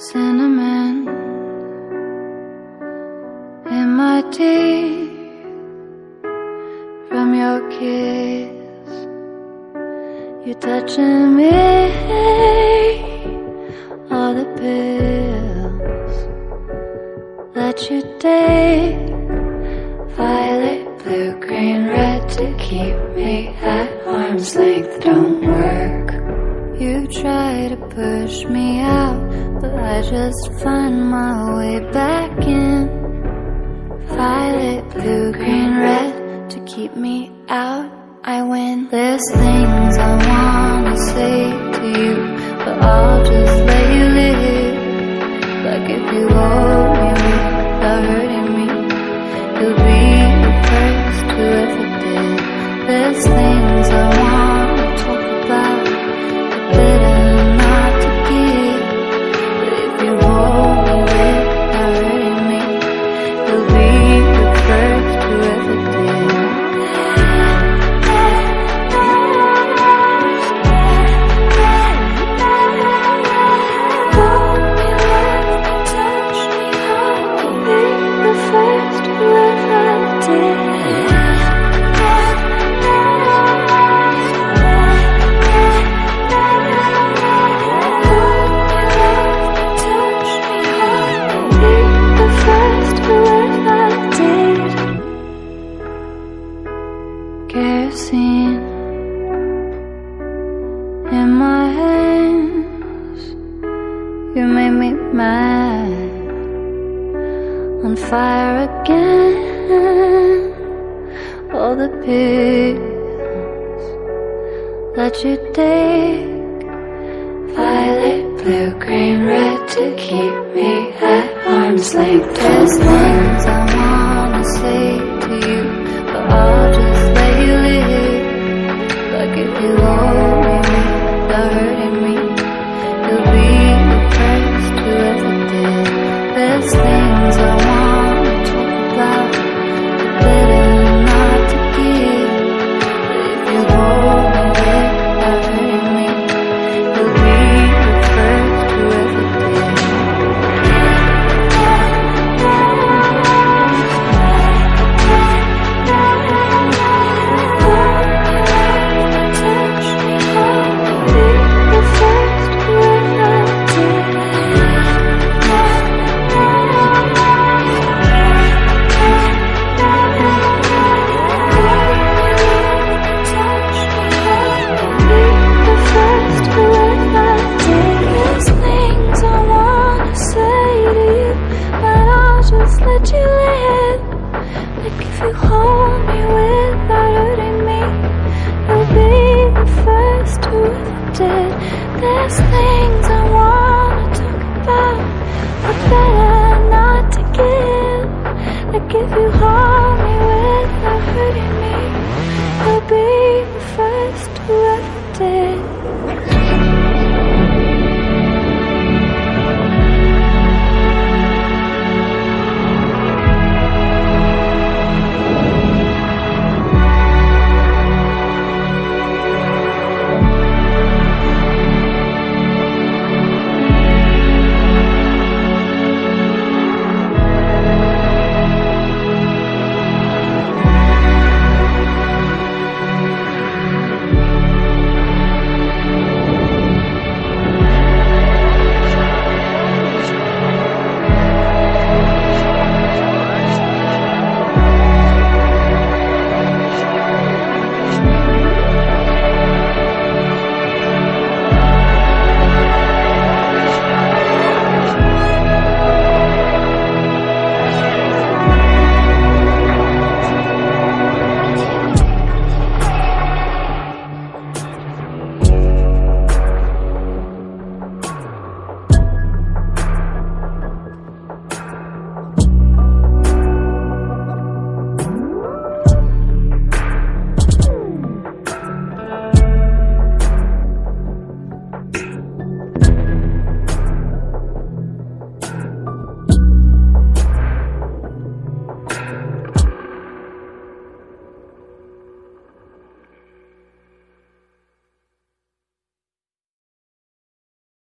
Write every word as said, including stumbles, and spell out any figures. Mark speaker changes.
Speaker 1: cinnamon in my teeth from your kiss. You're touching me, all the pills that you take, violet, blue, green, red, to keep me at arm's length don't work. You try to push me out, but I just find my way back in. Violet, blue, green, red, to keep me out, I win. There's things I wanna say to you, but I'll just let you live. Like if you hold me without hurting me, you'll be the first who ever did. There's things I wanna talk about, but better not to give. But if you hold me without hurting me, you'll be the first who ever did. Hold me, love me, touch me, I'll be the first who ever did. Kerosene in my hands, you made me mad, on fire again. All the pills that you take, violet, blue, green, red, to keep me at arm's length. There's things I wanna say to you, but I'll just let you live. Like if you hold me without hurting me, you'll be the first who ever did. There's things I wanna talk about, but better not to give. But if you hold me without hurting me, you'll be the first who ever did. Let you live. Like if you hold me without hurting me, you'll be the first who ever did. There's things I wanna talk about, but better not to give. Like if you hold me without hurting me,